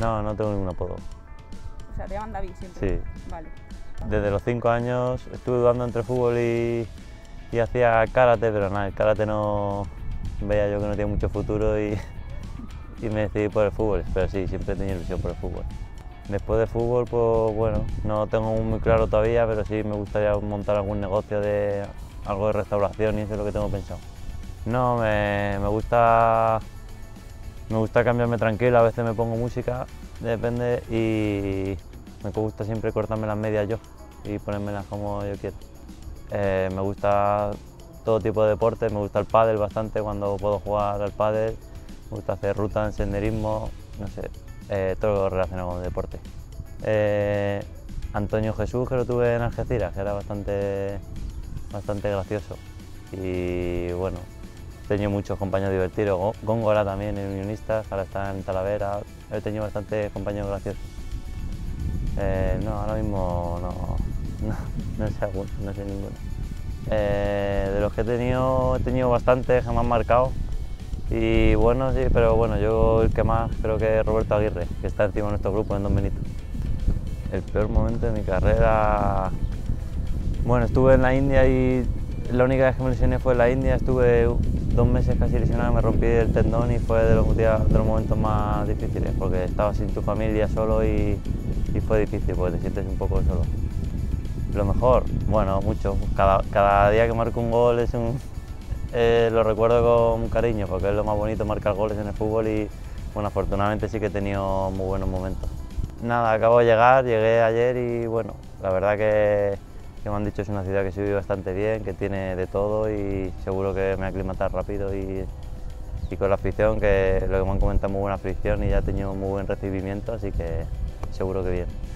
No, no tengo ningún apodo. O sea, te llaman David siempre. Sí. Vale. Desde los 5 años estuve dudando entre fútbol y hacía karate, pero nada, el karate no veía yo que no tiene mucho futuro y me decidí por el fútbol, pero sí, siempre he tenido ilusión por el fútbol. Después de fútbol, pues bueno, no tengo muy claro todavía, pero sí me gustaría montar algún negocio de algo de restauración y eso es lo que tengo pensado. No, me gusta cambiarme tranquilo, a veces me pongo música, depende, y me gusta siempre cortarme las medias yo y ponérmelas como yo quiero. Me gusta todo tipo de deportes, me gusta el pádel bastante cuando puedo jugar al pádel, me gusta hacer ruta en senderismo, no sé, todo relacionado con el deporte. Antonio Jesús, que lo tuve en Algeciras, que era bastante gracioso. Y bueno, he tenido muchos compañeros divertidos. Góngora también en Unionistas, ahora está en Talavera. He tenido bastantes compañeros graciosos. No, ahora mismo no sé ninguno. De los que he tenido bastantes que me han marcado. Y bueno, sí, pero bueno, yo el que más creo que es Roberto Aguirre, que está encima de nuestro grupo en Don Benito. El peor momento de mi carrera... Bueno, estuve en la India y la única vez que me lesioné fue en la India. Estuve 2 meses casi lesionado, me rompí el tendón y fue de los momentos más difíciles, porque estabas sin tu familia solo y fue difícil, porque te sientes un poco solo. Lo mejor, bueno, mucho. Cada día que marco un gol lo recuerdo con cariño, porque es lo más bonito, marcar goles en el fútbol y bueno, afortunadamente sí que he tenido muy buenos momentos. Nada, acabo de llegar, llegué ayer y bueno, la verdad que me han dicho que es una ciudad que se vive bastante bien, que tiene de todo y seguro que me voy a aclimatar rápido y con la afición, que lo que me han comentado, muy buena afición y ya he tenido muy buen recibimiento, así que seguro que bien.